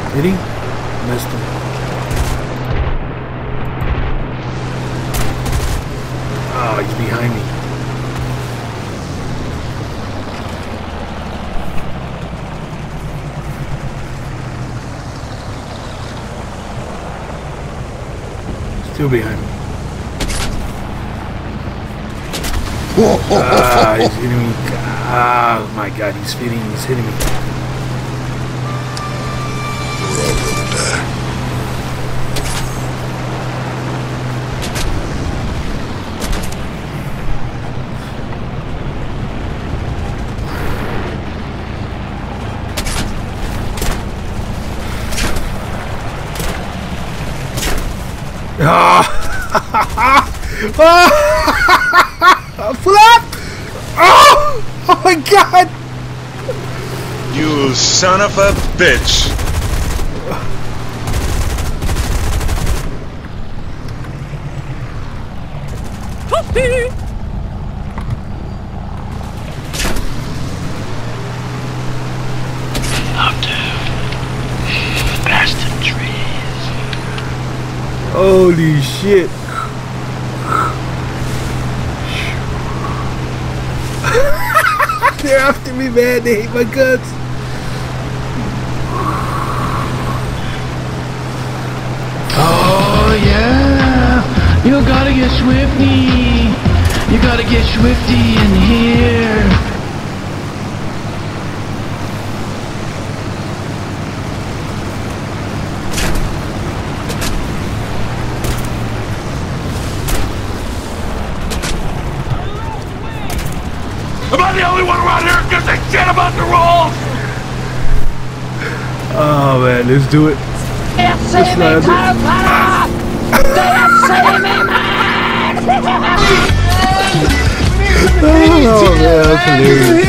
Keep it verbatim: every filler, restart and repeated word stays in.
Did he? Missed him. Oh, he's behind me. Still behind me. Ah, he's hitting me. Ah, oh my God, he's hitting. He's hitting me. We're all gonna die. Ah! Ah! Flap! Oh! Oh my God! You son of a bitch! Oh, dude. Bastard trees. Holy shit! They're after me, man. They hate my guts. Oh, yeah. You gotta get swifty. You gotta get swifty in here. Am I the only one around here who gives a shit about the rules? Oh man, let's do it. Let's land it. Oh man, that's hilarious.